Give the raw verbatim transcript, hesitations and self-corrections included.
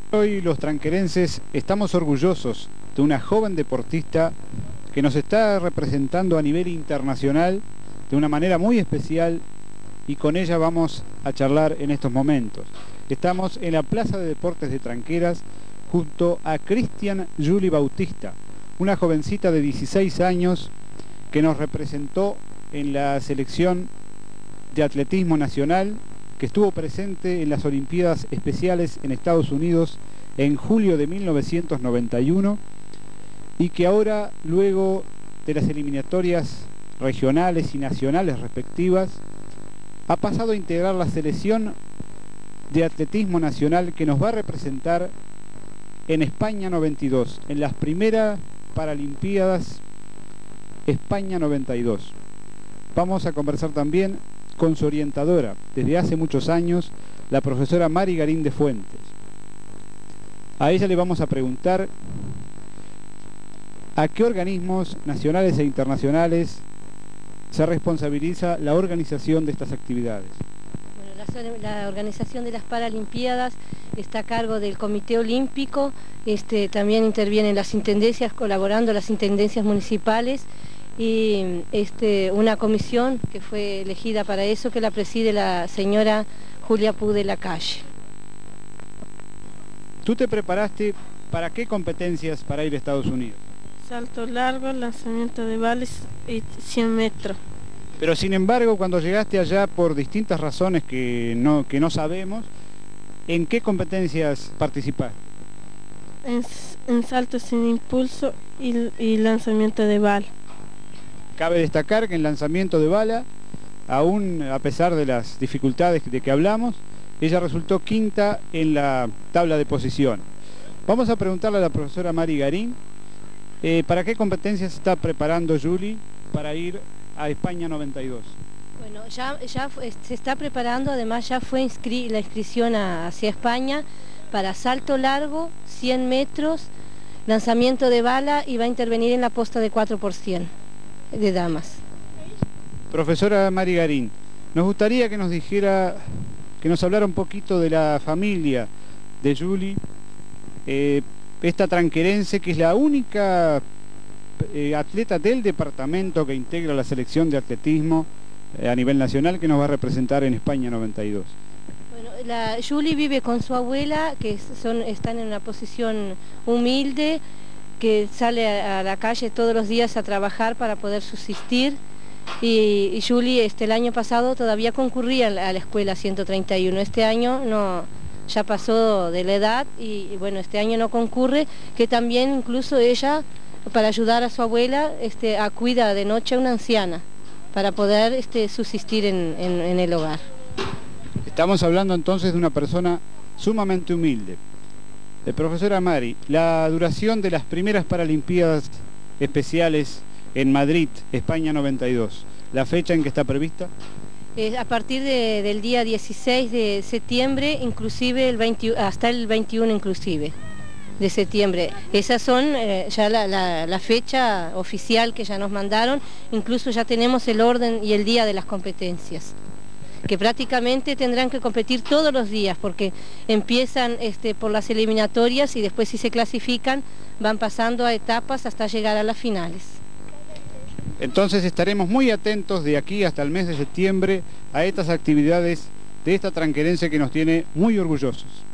Hoy los tranquerenses estamos orgullosos de una joven deportista que nos está representando a nivel internacional de una manera muy especial, y con ella vamos a charlar en estos momentos. Estamos en la Plaza de Deportes de Tranqueras junto a Cristian Julie Bautista, una jovencita de dieciséis años que nos representó en la selección de atletismo nacional, que estuvo presente en las Olimpiadas Especiales en Estados Unidos en julio de mil novecientos noventa y uno, y que ahora, luego de las eliminatorias regionales y nacionales respectivas, ha pasado a integrar la selección de atletismo nacional que nos va a representar en España noventa y dos, en las primeras Paralimpiadas España noventa y dos. Vamos a conversar también con su orientadora desde hace muchos años, la profesora Mari Garín de Fuentes. A ella le vamos a preguntar a qué organismos nacionales e internacionales se responsabiliza la organización de estas actividades. Bueno, la, la organización de las Paralimpiadas está a cargo del Comité Olímpico, este, también intervienen las intendencias, colaborando las intendencias municipales, y este, una comisión que fue elegida para eso, que la preside la señora Julia Pú de la Calle. ¿Tú te preparaste para qué competencias para ir a Estados Unidos? Salto largo, lanzamiento de vales y cien metros. Pero sin embargo, cuando llegaste allá, por distintas razones que no, que no sabemos, ¿en qué competencias participaste? En, en salto sin impulso y, y lanzamiento de bala. Cabe destacar que en lanzamiento de bala, aún a pesar de las dificultades de que hablamos, ella resultó quinta en la tabla de posición. Vamos a preguntarle a la profesora Mari Garín, eh, ¿para qué competencias se está preparando Julie para ir a España noventa y dos? Bueno, ya, ya se está preparando, además ya fue inscri la inscripción a, hacia España para salto largo, cien metros, lanzamiento de bala, y va a intervenir en la posta de cuatro por cien de damas. Profesora Mari Garín, nos gustaría que nos dijera, que nos hablara un poquito de la familia de Julie, eh, esta tranquerense que es la única eh, atleta del departamento que integra la selección de atletismo eh, a nivel nacional, que nos va a representar en España noventa y dos. Bueno, la Julie vive con su abuela, que son, están en una posición humilde, que sale a, a la calle todos los días a trabajar para poder subsistir, y, y Julie este, el año pasado todavía concurría a la, a la escuela ciento treinta y uno, este año no, ya pasó de la edad, y, y bueno, este año no concurre, que también incluso ella, para ayudar a su abuela, este, a cuida de noche a una anciana, para poder este, subsistir en, en, en el hogar. Estamos hablando entonces de una persona sumamente humilde. Eh, profesora Mari, la duración de las primeras Paralimpiadas Especiales en Madrid, España noventa y dos, ¿la fecha en que está prevista? Eh, a partir de, del día dieciséis de septiembre, inclusive el veinte, hasta el veintiuno inclusive de septiembre. Esas son eh, ya la, la, la fecha oficial que ya nos mandaron, incluso ya tenemos el orden y el día de las competencias, que prácticamente tendrán que competir todos los días, porque empiezan este, por las eliminatorias, y después, si se clasifican, van pasando a etapas hasta llegar a las finales. Entonces estaremos muy atentos de aquí hasta el mes de septiembre a estas actividades de esta tranquerense que nos tiene muy orgullosos.